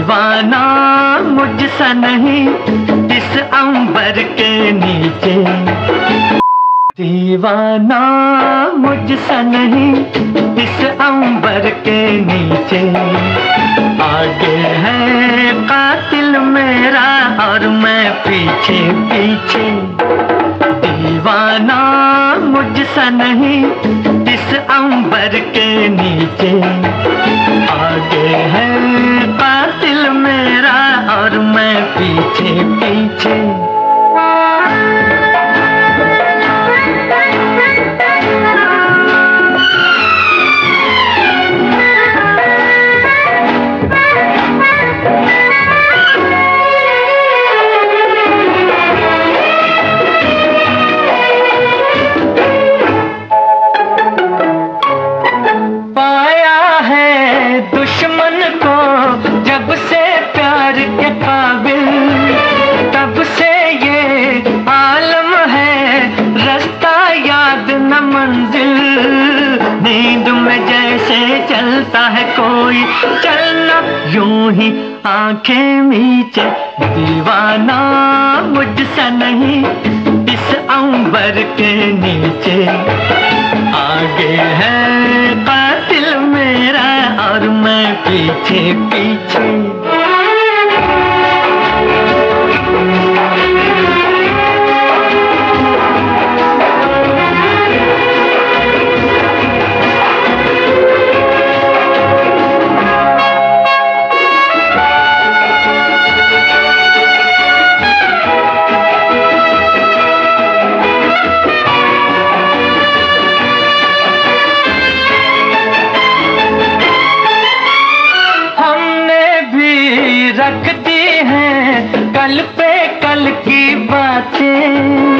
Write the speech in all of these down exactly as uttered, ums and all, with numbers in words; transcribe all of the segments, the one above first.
दीवाना मुझसा नहीं इस अंबर के नीचे, दीवाना मुझसा नहीं इस अंबर के नीचे। आगे है कातिल मेरा और मैं पीछे पीछे, दीवाना मुझसा नहीं इस अंबर के नीचे। आगे है कातिल मेरा और मैं पीछे पीछे। दुश्मन को जब से प्यार के काबिल, तब से ये आलम है रास्ता याद न मंजिल। नींद में जैसे चलता है कोई चलना यूं ही आंखें मीचे, दीवाना मुझसा नहीं इस अंबर के नीचे। आगे है कातिल मेरा और मैं पीछे पीछे। रख दी हैं कल पे कल की बातें,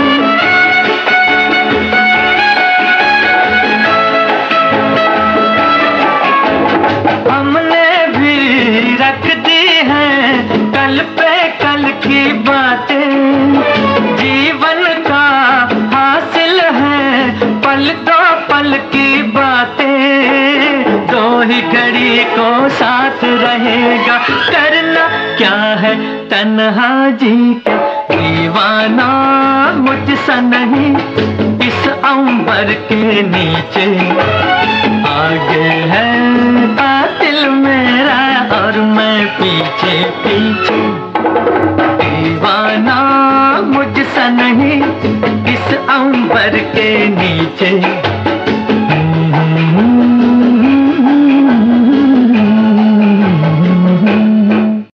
हमने भी रख दी हैं कल पे कल की बातें। जीवन का हासिल है पल दो पल की बातें, दो ही घड़ी को साथ रहेगा करना क्या है तन्हा जी के। दीवाना मुझसा नहीं इस अंबर के नीचे। आगे है कातिल मेरा और मैं पीछे पीछे, दीवाना मुझसा नहीं इस अंबर के नीचे।